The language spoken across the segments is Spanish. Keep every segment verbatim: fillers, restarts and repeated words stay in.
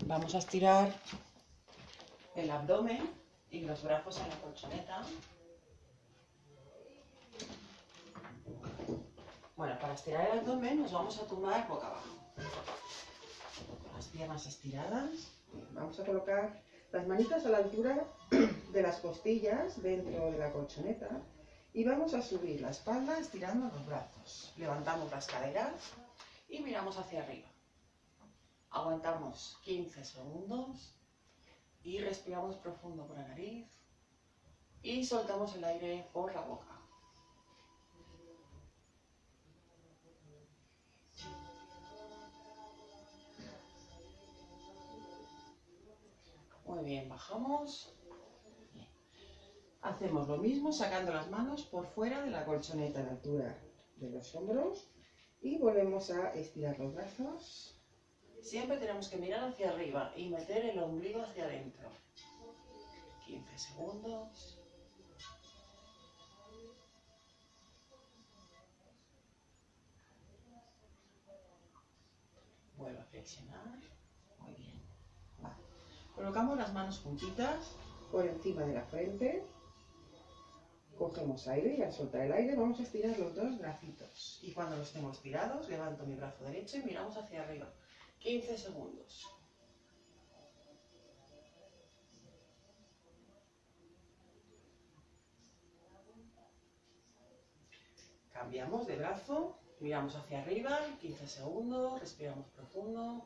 Vamos a estirar el abdomen y los brazos en la colchoneta. Bueno, para estirar el abdomen nos vamos a tumbar boca abajo. Con las piernas estiradas. Vamos a colocar las manitas a la altura de las costillas dentro de la colchoneta y vamos a subir la espalda estirando los brazos. Levantamos las caderas y miramos hacia arriba. Aguantamos quince segundos y respiramos profundo por la nariz y soltamos el aire por la boca. Muy bien, bajamos. Bien. Hacemos lo mismo sacando las manos por fuera de la colchoneta a la altura de los hombros y volvemos a estirar los brazos. Siempre tenemos que mirar hacia arriba y meter el ombligo hacia adentro. quince segundos. Vuelvo a flexionar. Muy bien. Vale. Colocamos las manos juntitas por encima de la frente. Cogemos aire y al soltar el aire vamos a estirar los dos bracitos. Y cuando los tengo estirados, levanto mi brazo derecho y miramos hacia arriba. quince segundos. Cambiamos de brazo, miramos hacia arriba, quince segundos, respiramos profundo.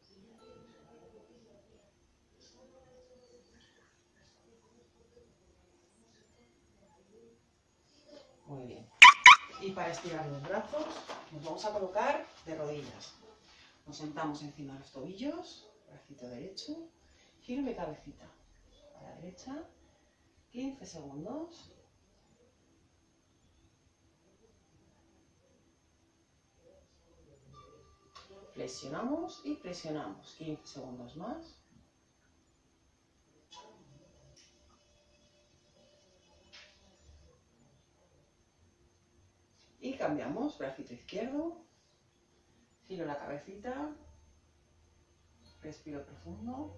Muy bien. Y para estirar los brazos, nos vamos a colocar de rodillas. Nos sentamos encima de los tobillos, bracito derecho, giro mi cabecita a la derecha, quince segundos. Flexionamos y presionamos, quince segundos más. Y cambiamos, bracito izquierdo, giro la cabecita, respiro profundo.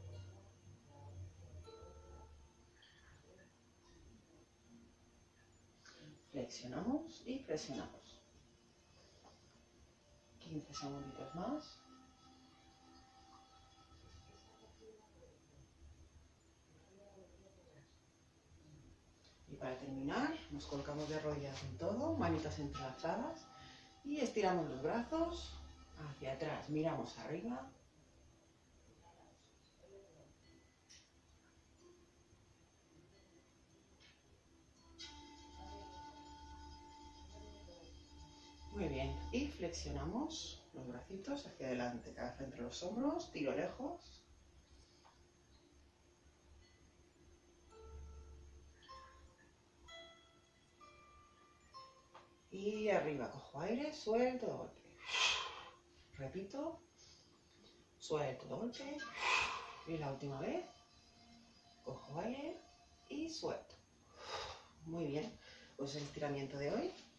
Flexionamos y presionamos. quince segunditos más. Y para terminar, nos colocamos de rodillas en todo, manitas entrelazadas y estiramos los brazos hacia atrás, miramos arriba. Muy bien, y flexionamos los bracitos hacia adelante, cabeza entre los hombros, tiro lejos. Y arriba, cojo aire, suelto de golpe. Repito, suelto de golpe. Y la última vez, cojo aire y suelto. Muy bien, pues el estiramiento de hoy.